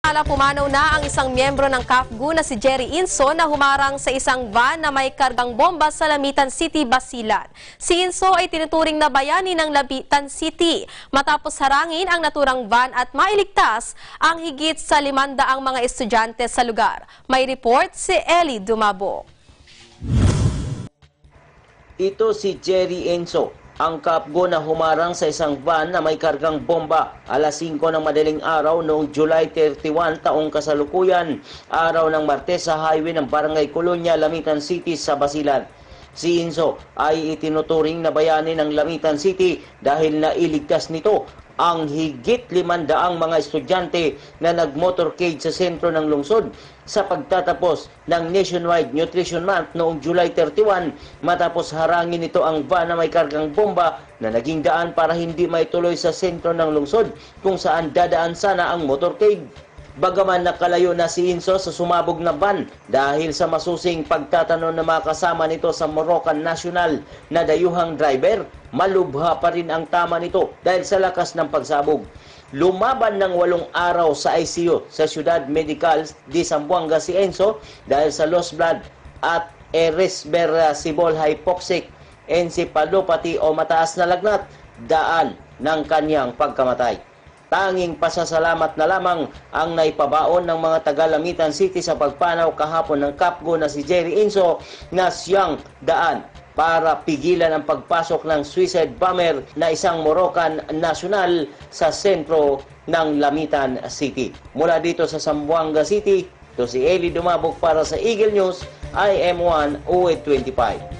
Pumanaw na ang isang miyembro ng CAFGU na si Jerry Inso na humarang sa isang van na may kargang bomba sa Lamitan City, Basilan. Si Inso ay tinuturing na bayani ng Lamitan City matapos harangin ang naturang van at mailigtas ang higit sa 500 mga estudyante sa lugar. May report si Eli Dumabo. Ito si Jerry Inso, ang CAFGU na humarang sa isang van na may kargang bomba alas 5 ng madaling araw noong July 31 taong kasalukuyan, araw ng Martes sa highway ng Barangay Colonia, Lamitan City sa Basilan. Si Inso ay itinuturing na bayani ng Lamitan City dahil nailigtas nito ang higit 500 mga estudyante na nag-motorcade sa sentro ng lungsod sa pagtatapos ng Nationwide Nutrition Month noong July 31 matapos harangin nito ang van na may kargang bomba na naging daan para hindi maituloy sa sentro ng lungsod kung saan dadaan sana ang motorcade. Bagaman nakalayo na si Inso sa sumabog na van dahil sa masusing pagtatanon ng mga kasama nito sa Moroccan National na dayuhang driver, malubha pa rin ang tama nito dahil sa lakas ng pagsabog. Lumaban ng 8 araw sa ICU sa Ciudad Medical de Zamboanga si Enzo dahil sa lost blood at irreversible hypoxic encephalopathy o mataas na lagnat daan ng kanyang pagkamatay. Tanging pasasalamat na lamang ang naipabaon ng mga taga-Lamitan City sa pagpanaw kahapon ng CAFGU na si Jerry Inso na siyang daan para pigilan ang pagpasok ng suicide bomber na isang Moroccan national sa sentro ng Lamitan City. Mula dito sa Zamboanga City, ito si Eli Dumabog para sa Eagle News, IM1 OE25.